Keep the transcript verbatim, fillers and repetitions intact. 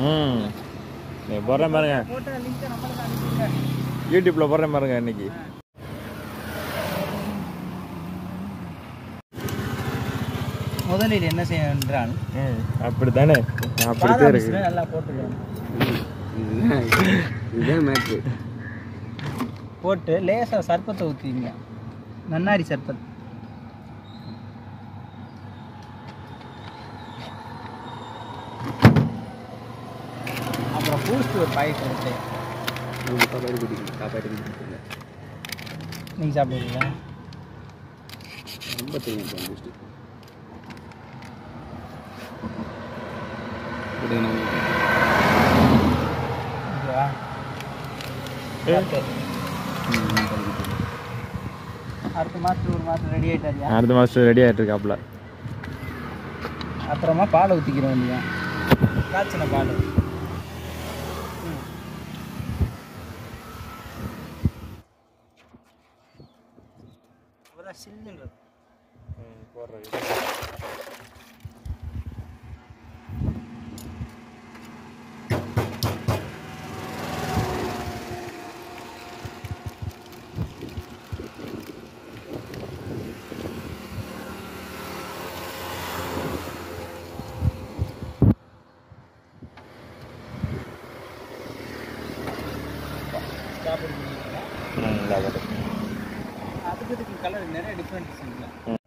ம் நீ போடுறேன் பாருங்க, யூடியூப்ல போடுறேன் பாருங்க இன்னைக்கு. முதலில் என்ன செய்ய என்றால் அப்படித்தானே அப்படித்தான் இருக்கு. நல்லா போட்டுக்கலாம், இதுதான் மேட்ரு. போட்டு லேசாக சர்பத்தை ஊற்றிங்க, நன்னாரி சர்பத். அப்புறம் பூஸ்ட் ஒரு பாக்கெட் எடுத்து சாப்பாடு குடிக்கணும், சாப்பாடு குடிக்கல. நீங்கள் சாப்பிடுவீங்களா? ரொம்ப தெரியும் பூஸ்ட்டு. ஓகேவா? அடுத்த மாதத்துக்கு ஒரு மாதம் ரெடி ஆகிட்டாரியா? அடுத்த மாதம் ரெடி ஆகிட்டு இருக்காப்புல. அப்புறமா பாலை ஊற்றிக்கிறோம் இல்லையா, காய்ச்சின பால். சில்லுங்க போடுறது அதுக்கு கலர் நிறைய டிஃப்ரெண்ட்ஸ் இருக்குல்ல.